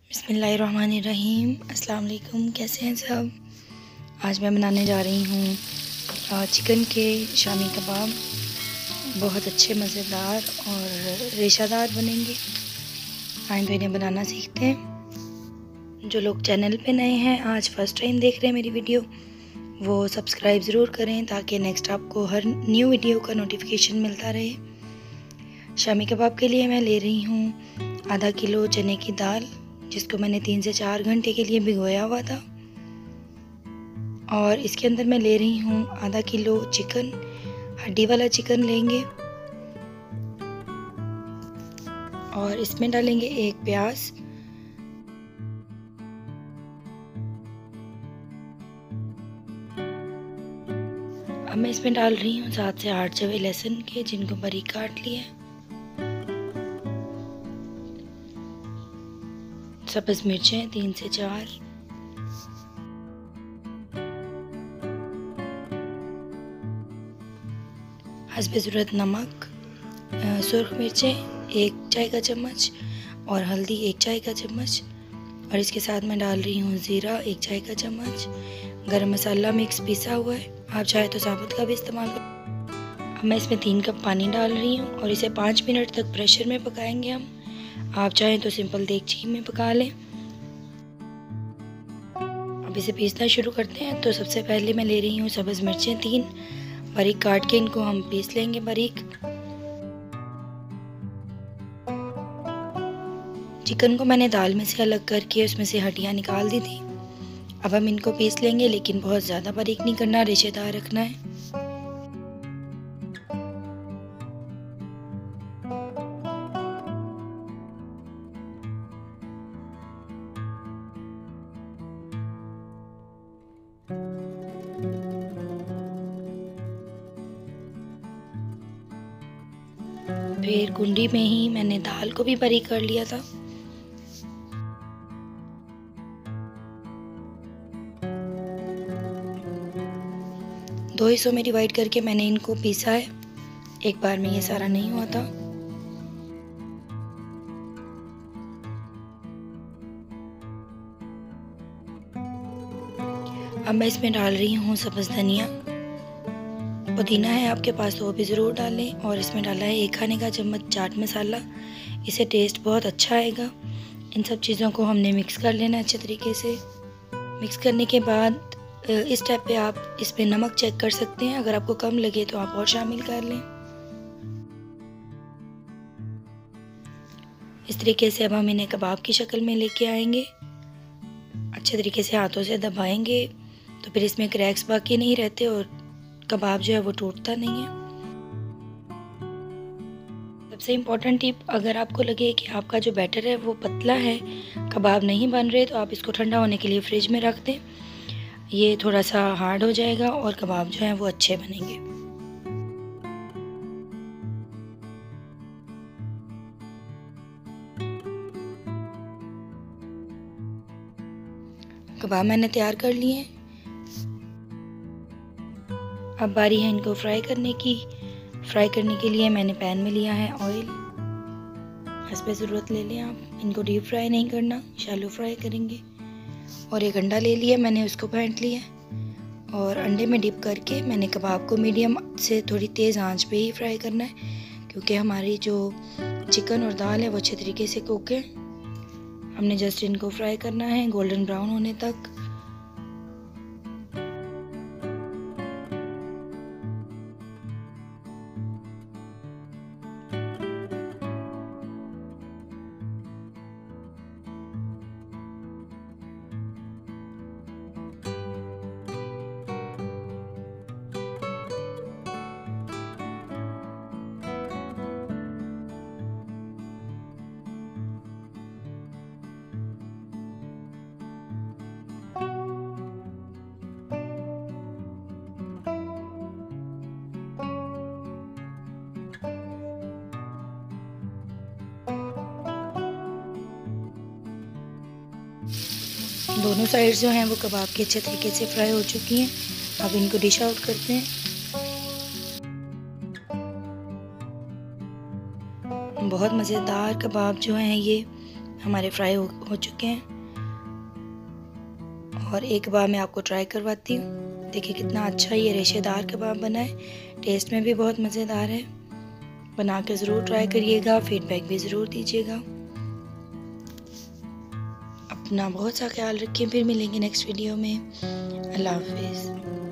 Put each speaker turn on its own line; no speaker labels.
बिस्मिल्लाहिर्रहमानिर्रहीम। अस्सलाम वालेकुम। कैसे हैं सब? आज मैं बनाने जा रही हूँ चिकन के शामी कबाब। बहुत अच्छे मज़ेदार और रेशादार बनेंगे। आइए तो इन्हें बनाना सीखते हैं। जो लोग चैनल पे नए हैं, आज फर्स्ट टाइम देख रहे हैं मेरी वीडियो, वो सब्सक्राइब ज़रूर करें ताकि नेक्स्ट आपको हर न्यू वीडियो का नोटिफिकेशन मिलता रहे। शामी कबाब के लिए मैं ले रही हूँ आधा किलो चने की दाल, जिसको मैंने 3 से 4 घंटे के लिए भिगोया हुआ था। और इसके अंदर मैं ले रही हूँ आधा किलो चिकन, हड्डी वाला चिकन लेंगे। और इसमें डालेंगे एक प्याज, अब मैं इसमें डाल रही हूँ 7 से 8 जवे लहसुन के, जिनको बारीक काट लिया। सब्ज़ मिर्चें 3 से 4, हस्बे ज़रूरत नमक, सुर्ख मिर्चें 1 चाय का चम्मच और हल्दी 1 चाय का चम्मच। और इसके साथ मैं डाल रही हूँ ज़ीरा 1 चाय का चम्मच। गरम मसाला मिक्स पिसा हुआ है, आप चाहे तो साबुत का भी इस्तेमाल कर। अब मैं इसमें 3 कप पानी डाल रही हूँ और इसे 5 मिनट तक प्रेशर में पकाएंगे हम। आप चाहें तो सिंपल देगची में पका लें। अब इसे पीसना शुरू करते हैं। तो सबसे पहले मैं ले रही हूँ सब्ज़ मिर्चें 3, बारीक काट के इनको हम पीस लेंगे बारीक। चिकन को मैंने दाल में से अलग करके उसमें से हड्डियाँ निकाल दी थी। अब हम इनको पीस लेंगे, लेकिन बहुत ज़्यादा बारीक नहीं करना, रेशेदार रखना है। फिर कुंडी में ही मैंने दाल को भी बारीक कर लिया था। दो हिस्सों में डिवाइड करके मैंने इनको पीसा है, एक बार में ये सारा नहीं हुआ था। अब मैं इसमें डाल रही हूँ सब्ज़ धनिया, पुदीना है आपके पास तो वो भी ज़रूर डालें। और इसमें डाला है 1 खाने का चम्मच चाट मसाला, इससे टेस्ट बहुत अच्छा आएगा। इन सब चीज़ों को हमने मिक्स कर लेना अच्छे तरीके से। मिक्स करने के बाद इस स्टेप पे आप इसमें नमक चेक कर सकते हैं, अगर आपको कम लगे तो आप और शामिल कर लें। इस तरीके से अब हम इन्हें कबाब की शक्ल में लेके आएंगे। अच्छे तरीके से हाथों से दबाएंगे तो फिर इसमें क्रैक्स बाकी नहीं रहते और कबाब जो है वो टूटता नहीं है। सबसे इम्पॉर्टेंट टिप, अगर आपको लगे कि आपका जो बैटर है वो पतला है, कबाब नहीं बन रहे, तो आप इसको ठंडा होने के लिए फ्रिज में रख दें। ये थोड़ा सा हार्ड हो जाएगा और कबाब जो हैं वो अच्छे बनेंगे। कबाब मैंने तैयार कर लिए हैं। अब बारी है इनको फ्राई करने की। फ्राई करने के लिए मैंने पैन में लिया है ऑयल, हस्बे ज़रूरत ले लें आप। इनको डीप फ्राई नहीं करना, शैलो फ्राई करेंगे। और एक अंडा ले लिया मैंने, उसको फेंट लिया और अंडे में डिप करके मैंने कबाब को मीडियम से थोड़ी तेज़ आंच पे ही फ्राई करना है, क्योंकि हमारी जो चिकन और दाल है वो अच्छे तरीके से कुक है। हमने जस्ट इनको फ्राई करना है गोल्डन ब्राउन होने तक। दोनों साइड्स जो हैं वो कबाब के अच्छे तरीके से फ्राई हो चुकी हैं। अब इनको डिश आउट करते हैं। बहुत मज़ेदार कबाब जो हैं ये हमारे फ्राई हो चुके हैं। और एक कबाब मैं आपको ट्राई करवाती हूँ। देखिए कितना अच्छा ये रेशेदार कबाब बना है, टेस्ट में भी बहुत मज़ेदार है। बना के ज़रूर ट्राई करिएगा, फीडबैक भी ज़रूर दीजिएगा। अपना बहुत सा ख्याल रखिए, फिर मिलेंगे नेक्स्ट वीडियो में। अल्लाह हाफिज़।